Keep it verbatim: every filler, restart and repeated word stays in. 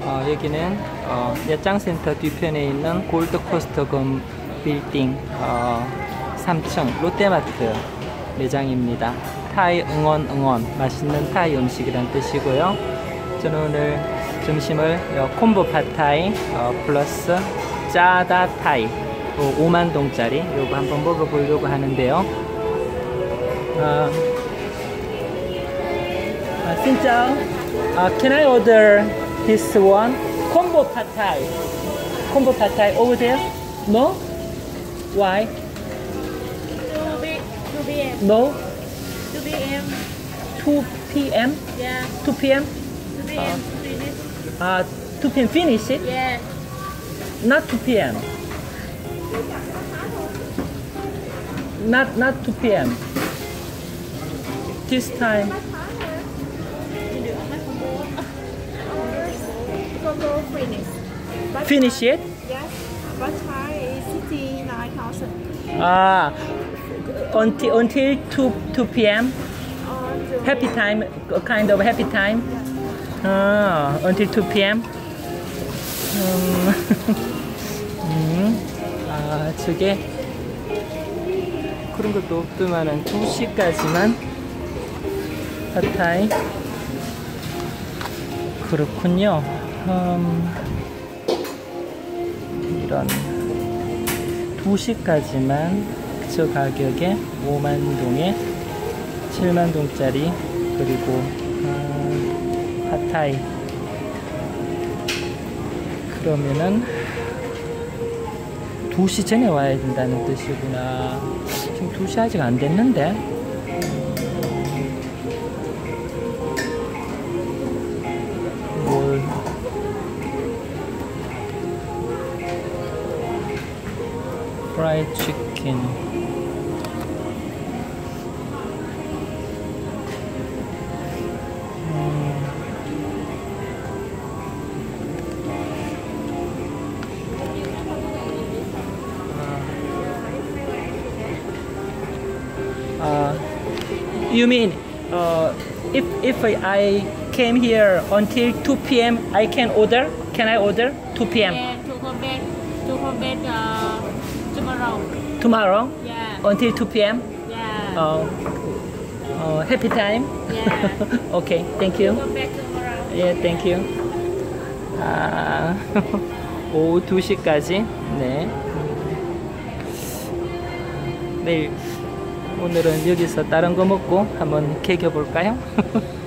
어, 여기는 어, 야짱센터 뒤편에 있는 골드코스트 건 빌딩 어, 삼 층 롯데마트 매장입니다. 타이 응원 응원 맛있는 타이 음식이란 뜻이고요. 저는 오늘 점심을 어, 콤보 팟타이 어, 플러스 짜다 타이 어, 오만 동짜리 요거 한번 먹어보려고 하는데요. 어, 아, 진짜 아, can I order this one? Combo pad thai. Combo pad thai over there? No? Why? two p m No? two p m two p m? Yeah. two p m? two p m finish. Uh, two p m finish it? Yeah. Not two p m. Not not two p m. This time. Combo finish. But Finish it? Yes. But Thai is sixty-nine thousand. Ah, until until two two p m. On Happy time, a kind of happy time. Ah, until two p m. 음, 음, 아, 저게 그런 것도 없더만은 두 시까지만 팟타이. 그렇군요. 음, 이런 두 시까지만 저 가격에 오만 동에 칠만 동짜리 그리고 음, 팟타이. 그러면은 두 시 전에 와야 된다는 뜻이구나. 지금 두 시 아직 안 됐는데. 뭘 프라이드 치킨. Uh, you mean uh, if if I came here until two p m I can order? Can I order two p m? Yeah, to come back, to come back uh, tomorrow. Tomorrow? Yeah. Until two p m? Yeah. Uh, uh, happy time? Yeah. Okay, thank you. Come back tomorrow. Yeah, thank you. 아, 오후 두 시까지. 네. 내일 오늘은 여기서 다른 거 먹고 한번 개겨 볼까요?